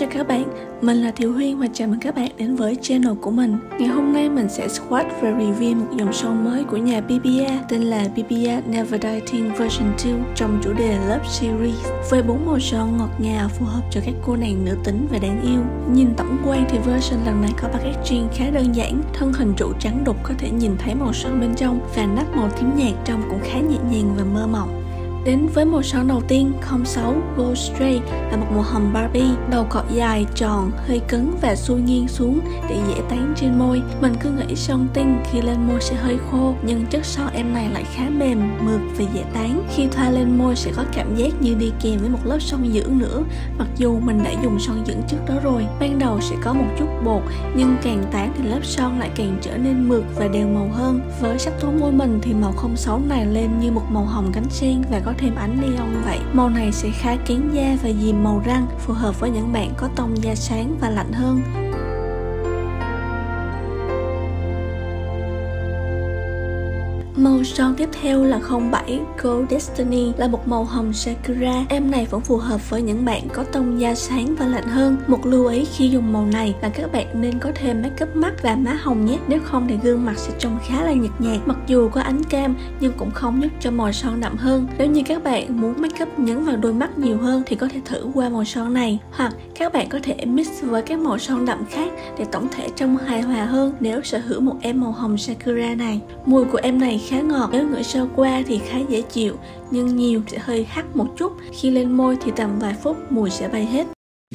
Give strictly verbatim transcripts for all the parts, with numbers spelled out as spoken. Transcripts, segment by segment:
chào các bạn, mình là Thiều Huyên và chào mừng các bạn đến với channel của mình. Ngày hôm nay mình sẽ swatch và review một dòng son mới của nhà bê bê a tên là bê bê a Never Die Teen Version hai trong chủ đề Love Series, với bốn màu son ngọt ngào phù hợp cho các cô nàng nữ tính và đáng yêu. Nhìn tổng quan thì version lần này có packaging khá đơn giản, thân hình trụ trắng đục có thể nhìn thấy màu son bên trong và nắp màu tím nhạt trong cũng khá nhẹ nhàng và mơ mộng. Đến với màu son đầu tiên, không sáu Gold Stray là một màu hồng Barbie, đầu cọ dài, tròn, hơi cứng và xuôi nghiêng xuống để dễ tán trên môi. Mình cứ nghĩ son tinh khi lên môi sẽ hơi khô, nhưng chất son em này lại khá mềm, mượt và dễ tán. Khi thoa lên môi sẽ có cảm giác như đi kèm với một lớp son dưỡng nữa, mặc dù mình đã dùng son dưỡng trước đó rồi. Ban đầu sẽ có một chút bột, nhưng càng tán thì lớp son lại càng trở nên mượt và đều màu hơn. Với sắc tố môi mình thì màu không sáu này lên như một màu hồng cánh sen và có thêm ánh neon vậy. Màu này sẽ khá kén da và dìm màu răng, phù hợp với những bạn có tông da sáng và lạnh hơn. Màu son tiếp theo là không bảy Gold Destiny, là một màu hồng Sakura. Em này vẫn phù hợp với những bạn có tông da sáng và lạnh hơn. Một lưu ý khi dùng màu này là các bạn nên có thêm makeup mắt và má hồng nhé, nếu không thì gương mặt sẽ trông khá là nhợt nhạt. Mặc dù có ánh cam nhưng cũng không giúp cho màu son đậm hơn. Nếu như các bạn muốn makeup nhấn vào đôi mắt nhiều hơn thì có thể thử qua màu son này, hoặc các bạn có thể mix với các màu son đậm khác để tổng thể trông hài hòa hơn nếu sở hữu một em màu hồng Sakura này. Mùi của em này khá ngọt, nếu ngửi sơ qua thì khá dễ chịu, nhưng nhiều sẽ hơi hắc một chút. Khi lên môi thì tầm vài phút mùi sẽ bay hết.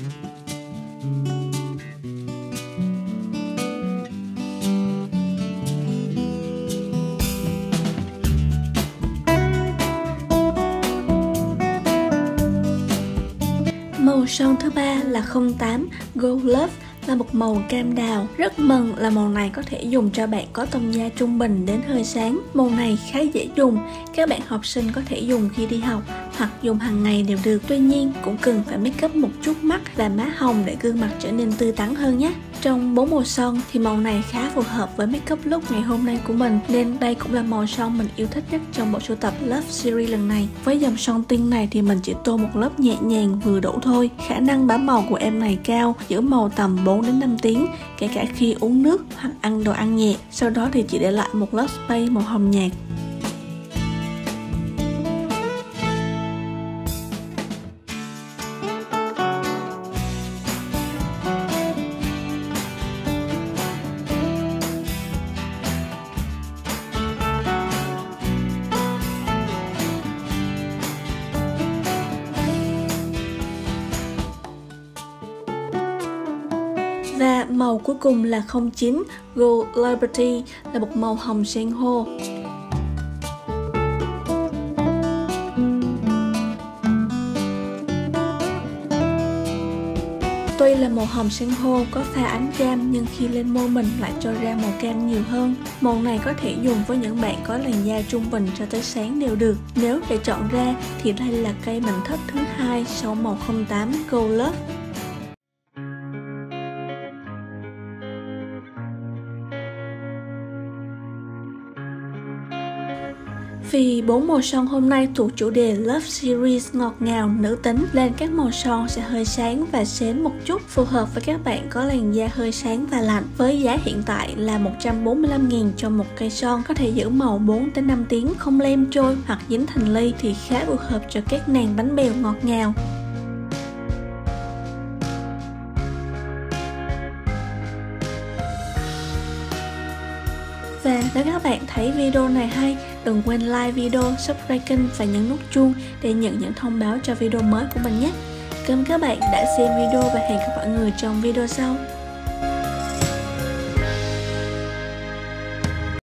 Màu son thứ ba là không tám Gold Love, là một màu cam đào. Rất mừng là màu này có thể dùng cho bạn có tông da trung bình đến hơi sáng. Màu này khá dễ dùng, các bạn học sinh có thể dùng khi đi học hoặc dùng hàng ngày đều được. Tuy nhiên cũng cần phải make up một chút mắt và má hồng để gương mặt trở nên tươi tắn hơn nhé. Trong bốn màu son thì màu này khá phù hợp với make up look ngày hôm nay của mình, nên đây cũng là màu son mình yêu thích nhất trong bộ sưu tập Love Series lần này. Với dòng son tinh này thì mình chỉ tô một lớp nhẹ nhàng vừa đủ thôi. Khả năng bám màu của em này cao, giữ màu tầm bốn đến năm tiếng, kể cả khi uống nước hoặc ăn đồ ăn nhẹ. Sau đó thì chỉ để lại một lớp spray màu hồng nhạt. Và màu cuối cùng là không chín Gold Liberty, là một màu hồng san hô. Tuy là màu hồng san hô có pha ánh cam, nhưng khi lên môi mình lại cho ra màu cam nhiều hơn. Màu này có thể dùng với những bạn có làn da trung bình cho tới sáng đều được. Nếu để chọn ra thì đây là cây mình thích thứ hai sau màu không tám Gold Love. Vì bốn màu son hôm nay thuộc chủ đề Love Series ngọt ngào nữ tính, nên các màu son sẽ hơi sáng và sến một chút, phù hợp với các bạn có làn da hơi sáng và lạnh. Với giá hiện tại là một trăm bốn mươi lăm nghìn cho một cây son, có thể giữ màu bốn đến năm tiếng, không lem trôi hoặc dính thành ly, thì khá phù hợp cho các nàng bánh bèo ngọt ngào. Và nếu các bạn thấy video này hay, đừng quên like video, subscribe kênh và nhấn nút chuông để nhận những thông báo cho video mới của mình nhé. Cảm ơn các bạn đã xem video và hẹn gặp mọi người trong video sau.